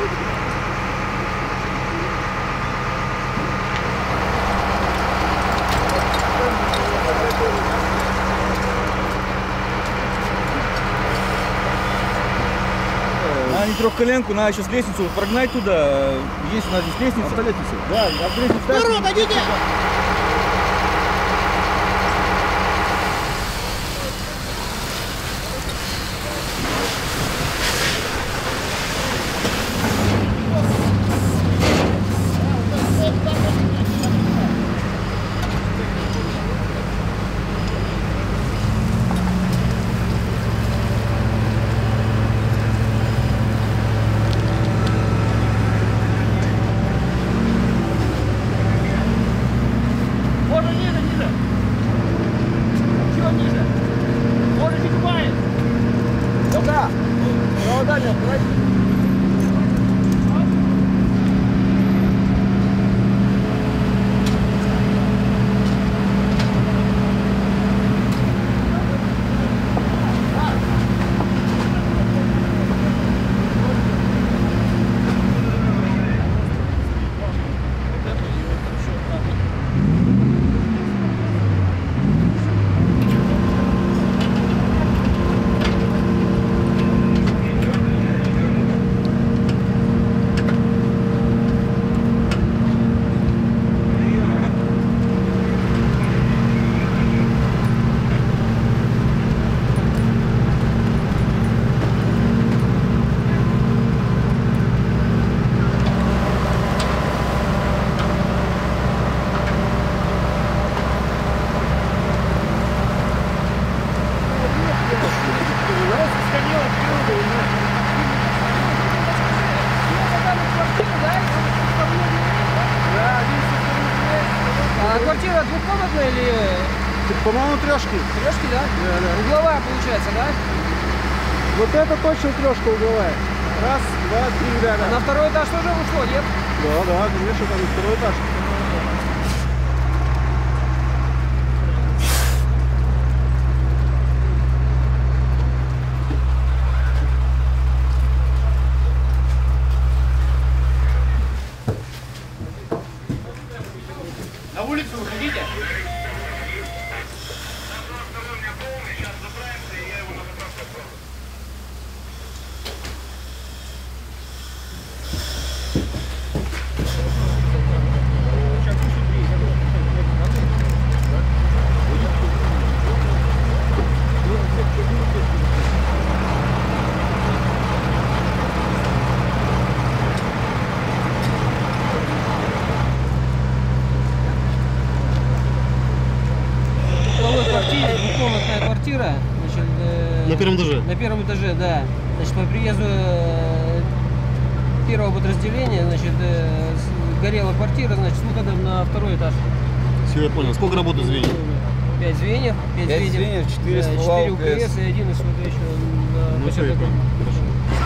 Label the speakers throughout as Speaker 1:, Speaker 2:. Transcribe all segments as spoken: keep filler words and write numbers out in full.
Speaker 1: Надо не трехколенку, надо сейчас лестницу прогнать туда. Есть у нас здесь лестница.
Speaker 2: Автолестница?
Speaker 1: Да, автолестница.
Speaker 3: Народ, идите!
Speaker 4: А квартира двухкомнатная или...
Speaker 2: По-моему, трешки.
Speaker 4: Трешки, да?
Speaker 2: Да, да.
Speaker 4: Угловая получается, да?
Speaker 2: Вот это точно трешка угловая. Раз, два, три, да, да.
Speaker 4: На второй этаж тоже ушло, нет?
Speaker 2: Да, да, конечно, там второй этаж.
Speaker 3: На улицу выходите.
Speaker 4: Двухкомнатная квартира, значит, э,
Speaker 2: На первом этаже?
Speaker 4: На первом этаже, да. Значит, по приезду э, первого подразделения, значит, э, с- горела квартира, значит, с выходом на второй этаж.
Speaker 2: Все, я понял. Сколько работает звеньев?
Speaker 4: Пять звеньев, пять,
Speaker 1: Пять звеньев, четыре
Speaker 4: да,
Speaker 1: ствола
Speaker 4: четыре
Speaker 1: УКС.
Speaker 4: УКС и один СВД еще на
Speaker 2: Ну, все, я понял. Хорошо.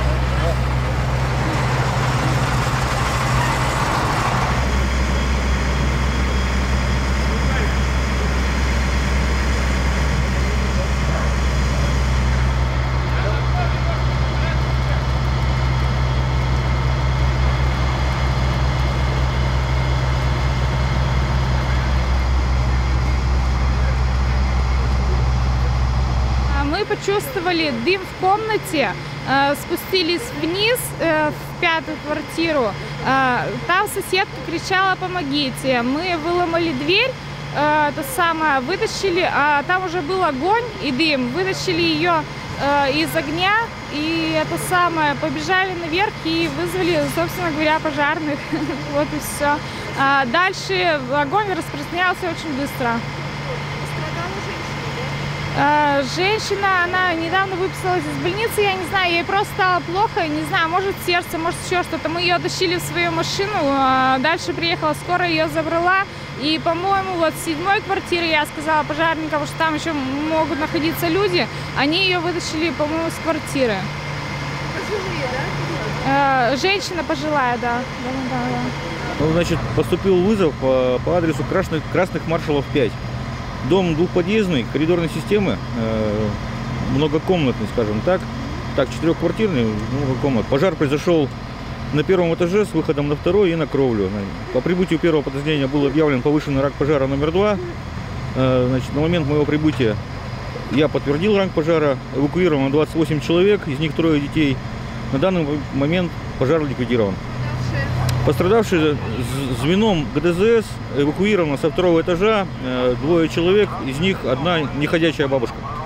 Speaker 5: Мы почувствовали дым в комнате, э, спустились вниз э, в пятую квартиру. Э, там соседка кричала: «Помогите!» Мы выломали дверь, э, то самое, вытащили, а там уже был огонь и дым. Вытащили ее э, из огня и это самое, побежали наверх и вызвали, собственно говоря, пожарных. Вот и все. А дальше огонь распространялся очень быстро. Женщина, она недавно выписалась из больницы, я не знаю, ей просто стало плохо, не знаю, может сердце, может еще что-то. Мы ее тащили в свою машину, дальше приехала скорая, ее забрала. И, по-моему, вот в седьмой квартире я сказала пожарникам, что там еще могут находиться люди, они ее вытащили, по-моему, с квартиры. Пожилые, да? Женщина пожилая, да. Да, да, да.
Speaker 1: Ну, значит, поступил вызов по, по адресу Красных, Красных Маршалов пять. Дом двухподъездный, коридорной системы, э, многокомнатный, скажем так. Так, четырехквартирный, много комнат. Пожар произошел на первом этаже с выходом на второй и на кровлю. По прибытию первого подразделения был объявлен повышенный ранг пожара номер два. Значит, на момент моего прибытия я подтвердил ранг пожара, эвакуировано двадцать восемь человек, из них трое детей. На данный момент пожар ликвидирован. Пострадавшие звеном ГДЗС эвакуировано со второго этажа двое человек, из них одна неходячая бабушка.